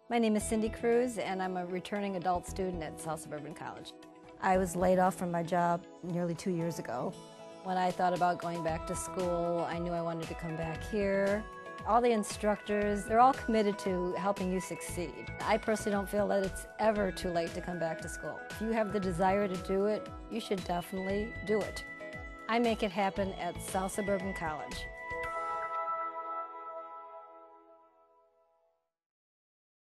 My name is Cindy Cruz, and I'm a returning adult student at South Suburban College. I was laid off from my job nearly 2 years ago. When I thought about going back to school, I knew I wanted to come back here. All the instructors, they're all committed to helping you succeed. I personally don't feel that it's ever too late to come back to school. If you have the desire to do it, you should definitely do it. I make it happen at South Suburban College.